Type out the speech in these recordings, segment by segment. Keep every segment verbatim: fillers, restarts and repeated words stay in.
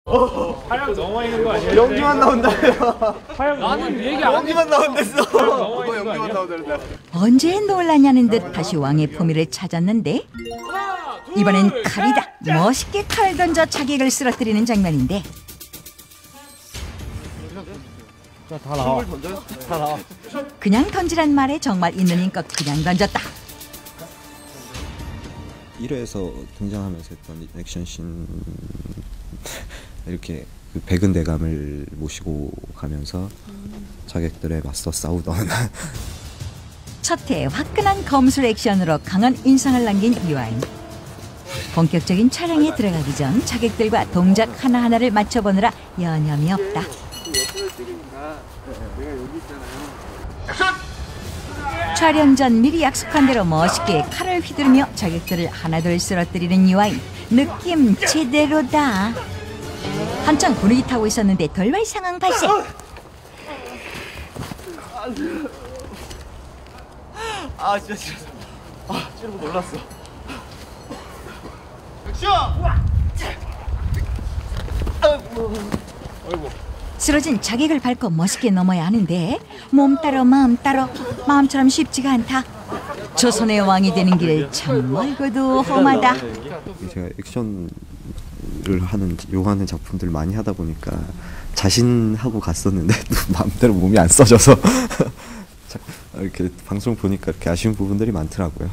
하영 넘어있는 거 아니야? 연기만 나온다요. 하영 나는 얘기 안 연기만 나온댔어. 그거 연기만 나오던데. 언제 놀라냐는 듯 다시 왕의 포미를 찾았는데 이번엔 칼이다. 멋있게 칼을 던져 자객을 쓰러뜨리는 장면인데 다 나와. 다 나와. 그냥 던지란 말에 정말 있는 힘껏 그냥 던졌다. 일 회에서 등장하면서 했던 액션씬 이렇게 그 백은 대감을 모시고 가면서 자객들에 맞서 싸우던 첫 해 화끈한 검술 액션으로 강한 인상을 남긴 유아인. 본격적인 촬영에 들어가기 전 자객들과 동작 하나하나를 맞춰보느라 여념이 없다. 촬영 전 미리 약속한 대로 멋있게 칼을 휘두르며 자객들을 하나둘 쓰러뜨리는 유아인. 느낌 제대로다. 한창 분위기 타고 있었는데 돌발 상황 발생. 아 진짜 진짜. 아 찌르고 놀랐어. 아이고. 쓰러진 자객을 밟고 멋있게 넘어야 하는데 몸 따로 마음 따로 마음처럼 쉽지가 않다. 조선의 왕이 되는 길 참 멀고도 험하다. 제가 액션을 하는 요하는 작품들 많이 하다 보니까 자신하고 갔었는데 마음대로 몸이 안 써져서 이렇게 방송 보니까 이렇게 아쉬운 부분들이 많더라고요.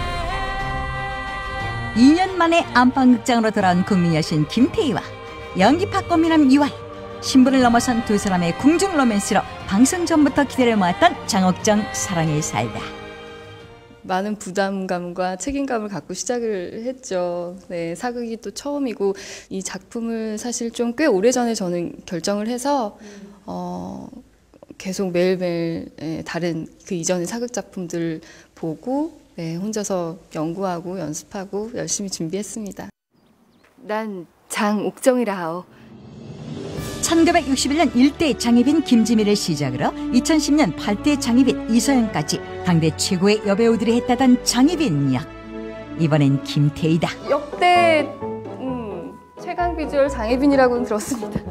이 년 만에 안방극장으로 돌아온 국민 여신 김태희와 연기파 꽃미남 유아인. 신분을 넘어선 두 사람의 궁중 로맨스로 방송 전부터 기대를 모았던 장옥정 사랑을 살다. 많은 부담감과 책임감을 갖고 시작을 했죠. 네, 사극이 또 처음이고 이 작품을 사실 좀 꽤 오래전에 저는 결정을 해서 어, 계속 매일매일 네, 다른 그 이전의 사극 작품들 보고 네, 혼자서 연구하고 연습하고 열심히 준비했습니다. 난 장옥정이라 하오. 천구백육십일 년 일 대 장희빈 김지미를 시작으로 이천십 년 팔 대 장희빈 이서연까지 당대 최고의 여배우들이 했다던 장희빈 역. 이번엔 김태희다. 역대 음, 최강 비주얼 장희빈이라고는 들었습니다.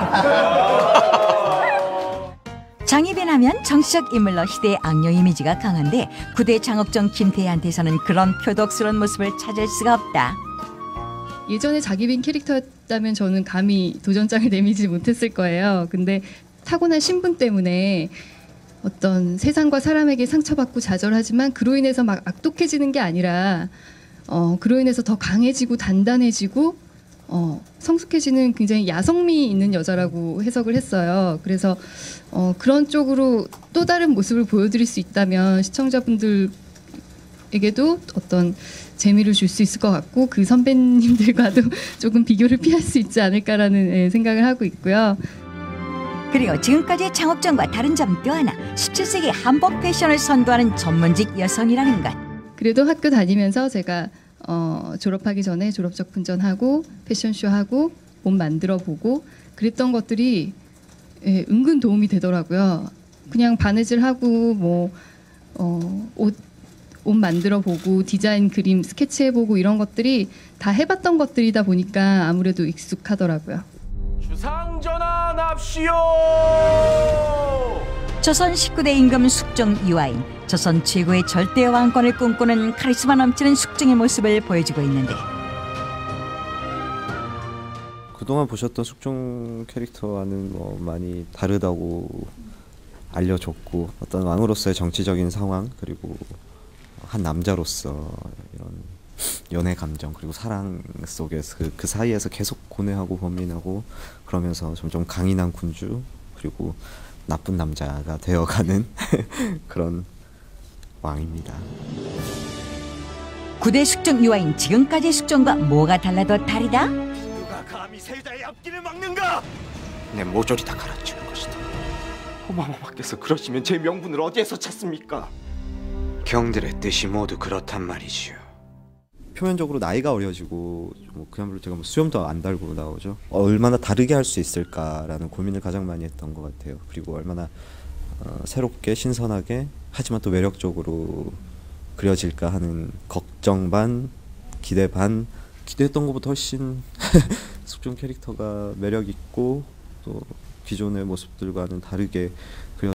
장희빈 하면 정치적 인물로 시대의 악녀 이미지가 강한데 구대 장옥정 김태희한테서는 그런 표독스러운 모습을 찾을 수가 없다. 예전에 장희빈 캐릭터였다면 저는 감히 도전장을 내밀지 못했을 거예요. 근데 타고난 신분 때문에 어떤 세상과 사람에게 상처받고 좌절하지만 그로 인해서 막 악독해지는 게 아니라 어, 그로 인해서 더 강해지고 단단해지고 어, 성숙해지는 굉장히 야성미 있는 여자라고 해석을 했어요. 그래서 어, 그런 쪽으로 또 다른 모습을 보여드릴 수 있다면 시청자분들에게도 어떤 재미를 줄 수 있을 것 같고 그 선배님들과도 조금 비교를 피할 수 있지 않을까라는 생각을 하고 있고요. 그리고 지금까지의 장옥정과 다른 점 또 하나, 십칠 세기 한복 패션을 선도하는 전문직 여성이라는 것. 그래도 학교 다니면서 제가 어, 졸업하기 전에 졸업적 분전하고 패션쇼하고 옷 만들어보고 그랬던 것들이 예, 은근 도움이 되더라고요. 그냥 바느질하고 뭐 어, 옷 옷 만들어보고 디자인 그림 스케치해보고 이런 것들이 다 해봤던 것들이다 보니까 아무래도 익숙하더라고요. 주상전하 납시오. 조선 십구 대 임금 숙종 유아인. 조선 최고의 절대 왕권을 꿈꾸는 카리스마 넘치는 숙종의 모습을 보여주고 있는데 그동안 보셨던 숙종 캐릭터와는 뭐 많이 다르다고 알려줬고 어떤 왕으로서의 정치적인 상황 그리고 한 남자로서 이런 연애 감정 그리고 사랑 속에서 그, 그 사이에서 계속 고뇌하고 고민하고 그러면서 점점 강인한 군주 그리고 나쁜 남자가 되어가는 그런 왕입니다. 구대 숙종 유아인. 지금까지 숙종과 뭐가 달라도 다르다? 누가 감히 세자의 앞길을 막는가? 내 모조리 다 갈아치울 것이다. 어마어마께서 그러시면 제 명분을 어디에서 찾습니까? 경들의 뜻이 모두 그렇단 말이지요. 표면적으로 나이가 어려지고 뭐 그야말로 제가 뭐 수염도 안 달고 나오죠. 어, 얼마나 다르게 할 수 있을까라는 고민을 가장 많이 했던 것 같아요. 그리고 얼마나 어, 새롭게 신선하게 하지만 또 매력적으로 그려질까 하는 걱정 반 기대 반 기대했던 것보다 훨씬 숙종 캐릭터가 매력 있고 또 기존의 모습들과는 다르게